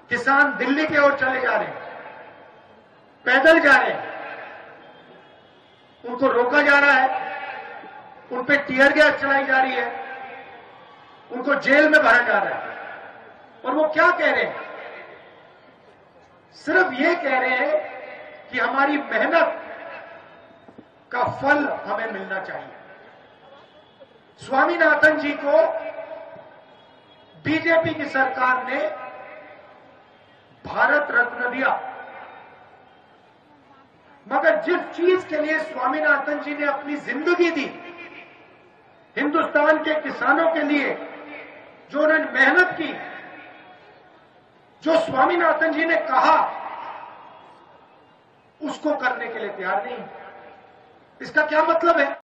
किसान दिल्ली की ओर चले जा रहे हैं, पैदल जा रहे हैं, उनको रोका जा रहा है, उन पे टीयर गैस चलाई जा रही है, उनको जेल में भरा जा रहा है। और वो क्या कह रहे हैं? सिर्फ ये कह रहे हैं कि हमारी मेहनत का फल हमें मिलना चाहिए। स्वामीनाथन जी को बीजेपी की सरकार ने भारत रत्न दिया, मगर जिस चीज के लिए स्वामीनाथन जी ने अपनी जिंदगी दी, हिंदुस्तान के किसानों के लिए जो उन्होंने मेहनत की, जो स्वामीनाथन जी ने कहा, उसको करने के लिए तैयार नहीं। इसका क्या मतलब है?